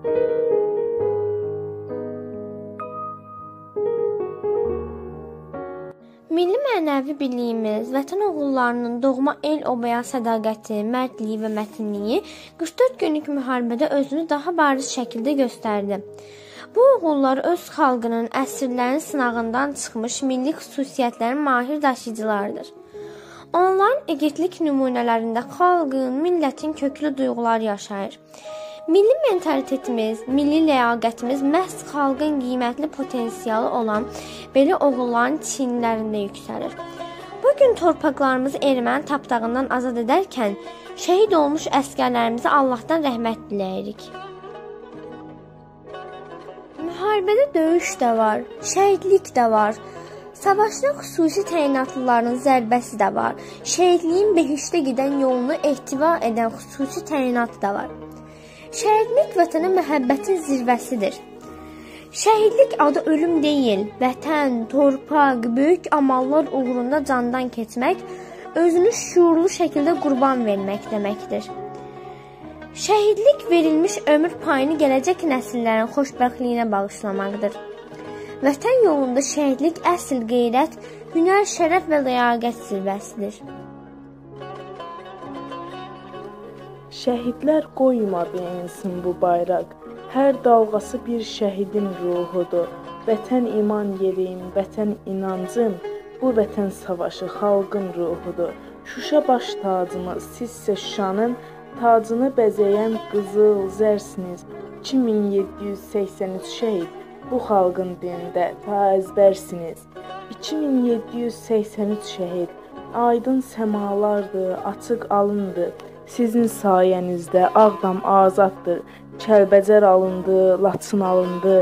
Milli mənəvi biliyimiz, vətən oğullarının doğma el obaya sədaqəti, mərdliyi və mətinliyi 44 günlük müharibədə özünü daha bariz şəkildə göstərdi. Bu oğullar öz xalqının əsirlərin sınağından çıxmış milli xüsusiyyətlərin mahir daşıyıcılarıdır. Onların igidlik nümunələrində xalqın, millətin köklü duyğuları yaşayır. Milli mentalitetimiz, milli ləyaqətimiz məhz xalqın qiymətli potensialı olan belə oğulların çiyinlərində yüksəlir. Bugün torpaqlarımızı erməni tapdağından azad edərkən şəhid olmuş əsgərlərimizə Allahdan rəhmət diləyirik. Müharibədə döyüş də var, şəhidlik də var. Savaşda xüsusi təyinatlıların zərbəsi də var. Şəhidliyin behiştə gedən yolunu ehtiva edən xüsusi təyinatı da var. Şəhidlik vətənə məhəbbətin zirvəsidir. Şəhidlik adı ölüm deyil, vətən, torpaq, böyük amallar uğrunda candan keçmək, özünü şuurlu şəkildə qurban vermək deməkdir. Şəhidlik verilmiş ömür payını gələcək nəsillərin xoşbəxtliyinə bağışlamaqdır. Vətən yolunda şəhidlik əsl qeyrət, hünər, şərəf və ləyaqət zirvəsidir. Şəhidlər qoymadı insin bu bayraq, hər dalğası bir şəhidin ruhudur. Vətən iman yerim, vətən inancım, bu vətən savaşı xalqın ruhudur. Şuşa baş tacımız, sizsə Şuşanın tacını bəzəyən qızıl zərsiniz. 2783 şəhid, bu xalqın dilində ta əzbərsiniz. 2783 şəhid, aydın səmalardır, açıq alındır. Sizin sayənizdə Ağdam azaddır, Kəlbəcər alındı, Laçın alındı.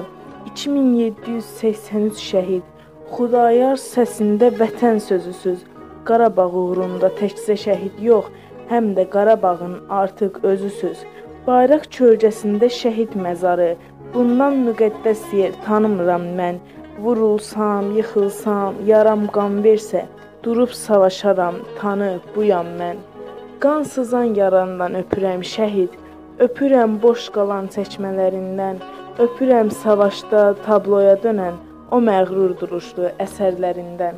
2783 şəhid, Xudayar səsində vətən sözüsüz. Qarabağ uğrunda təkcə şəhid yox, həm də Qarabağın artıq özüsüz. Bayraq kölgəsində şəhid məzarı, bundan müqəddəs yer tanımıram mən. Vurulsam, yıxılsam, yaram qan versə, durub savaşaram, tanı buyam mən. Qan sızan yarandan öpürəm şəhid, öpürəm boş qalan çəkmələrindən, öpürəm savaşda tabloya dönən o məğrur duruşlu əsərlərindən.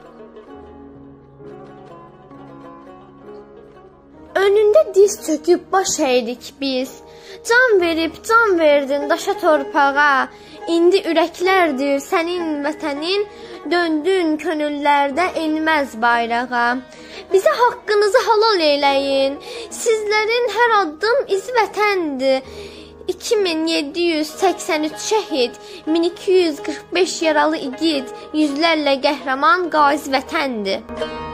Önündə diz çöküb baş əydik biz, can verib can verdin daşa torpağa, indi ürəklərdir sənin vətənin, döndün könüllərdə enməz bayrağa. Bizə haqqınızı halal eləyin, sizlərin hər addım izi vətəndir. 2783 şəhid, 1245 yaralı igid, yüzlərlə qəhrəman qazi vətəndir.